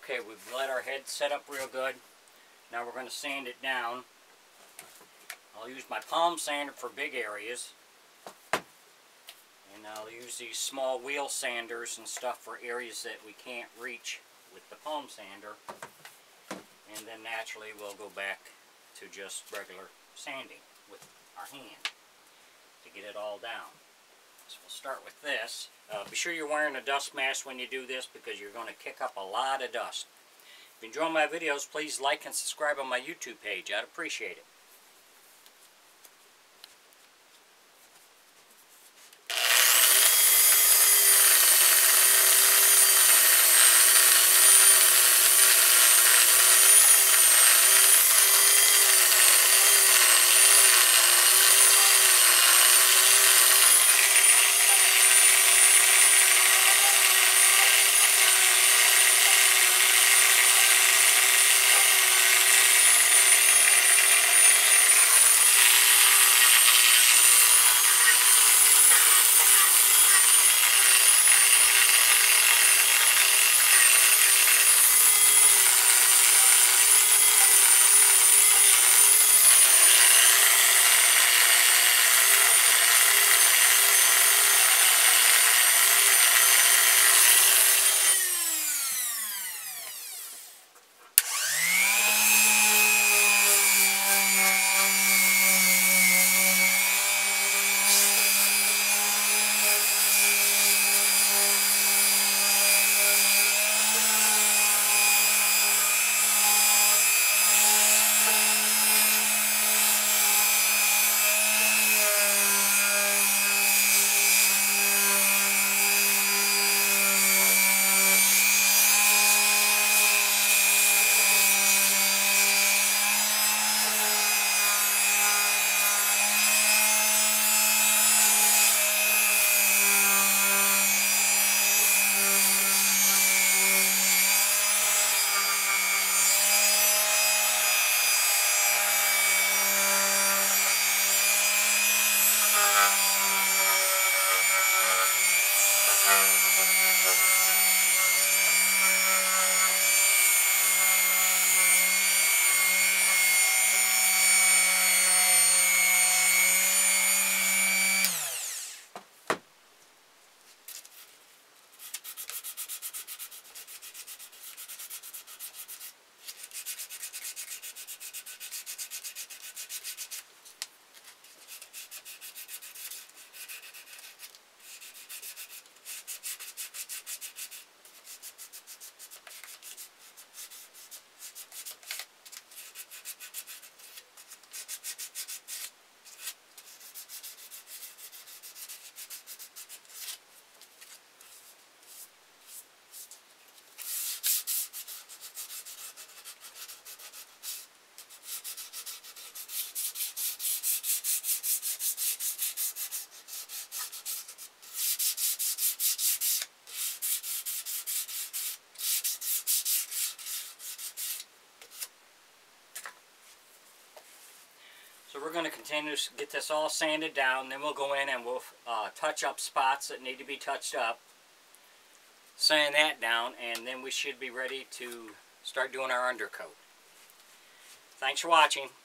Okay, we've let our head set up real good. Now we're going to sand it down. I'll use my palm sander for big areas. And I'll use these small wheel sanders and stuff for areas that we can't reach with the palm sander. And then naturally we'll go back to just regular sanding with our hand to get it all down. So we'll start with this. Be sure you're wearing a dust mask when you do this because you're going to kick up a lot of dust. If you enjoy my videos, please like and subscribe on my YouTube page. I'd appreciate it. So we're going to continue to get this all sanded down, then we'll go in and we'll touch up spots that need to be touched up, sand that down, and then we should be ready to start doing our undercoat. Thanks for watching.